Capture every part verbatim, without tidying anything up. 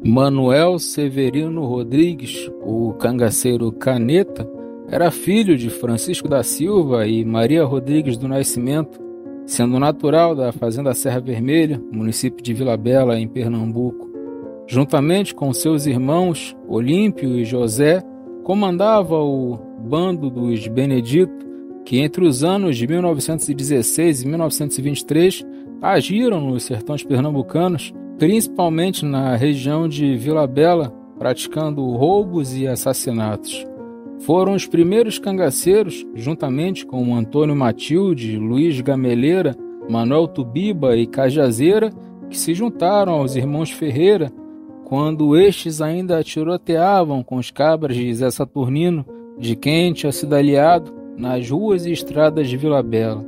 Manuel Severino Rodrigues, o cangaceiro Caneta, era filho de Francisco da Silva e Maria Rodrigues do Nascimento, sendo natural da fazenda Serra Vermelha, município de Vila Bela, em Pernambuco. Juntamente com seus irmãos Olímpio e José, comandava o Bando dos Benedito, que entre os anos de mil novecentos e dezesseis e mil novecentos e vinte e três agiram nos sertões pernambucanos, principalmente na região de Vila Bela, praticando roubos e assassinatos. Foram os primeiros cangaceiros, juntamente com Antônio Matilde, Luiz Gameleira, Manuel Tubiba e Cajazeira, que se juntaram aos irmãos Ferreira quando estes ainda tiroteavam com os cabras de Zé Saturnino, de quem tinha sido aliado, nas ruas e estradas de Vila Bela.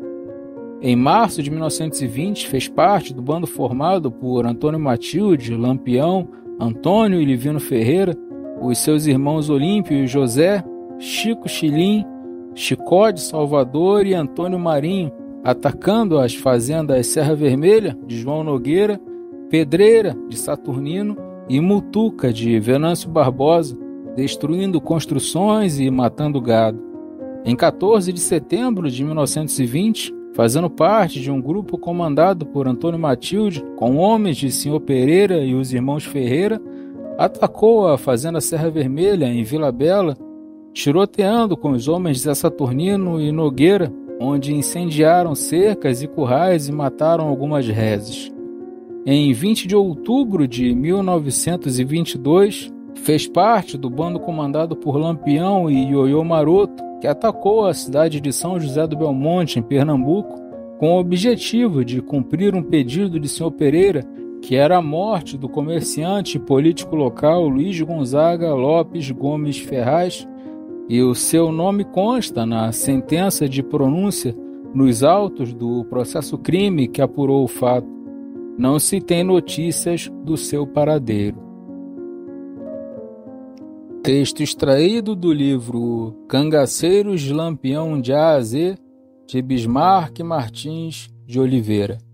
Em março de mil novecentos e vinte, fez parte do bando formado por Antônio Matilde, Lampião, Antônio e Livino Ferreira, os seus irmãos Olímpio e José, Chico Chilim, Chicó de Salvador e Antônio Marinho, atacando as fazendas Serra Vermelha, de João Nogueira, Pedreira, de Saturnino, e Mutuca, de Venâncio Barbosa, destruindo construções e matando gado. Em quatorze de setembro de mil novecentos e vinte, fazendo parte de um grupo comandado por Antônio Matilde, com homens de senhor Pereira e os irmãos Ferreira, atacou a fazenda Serra Vermelha, em Vila Bela, tiroteando com os homens de Zé Saturnino e Nogueira, onde incendiaram cercas e currais e mataram algumas reses. Em vinte de outubro de mil novecentos e vinte e dois, fez parte do bando comandado por Lampião e Ioiô Maroto, que atacou a cidade de São José do Belmonte, em Pernambuco, com o objetivo de cumprir um pedido de senhor Pereira, que era a morte do comerciante e político local Luiz Gonzaga Lopes Gomes Ferraz, e o seu nome consta na sentença de pronúncia nos autos do processo-crime que apurou o fato. Não se tem notícias do seu paradeiro. Texto extraído do livro Cangaceiros de Lampião de A a Z, de Bismarck Martins de Oliveira.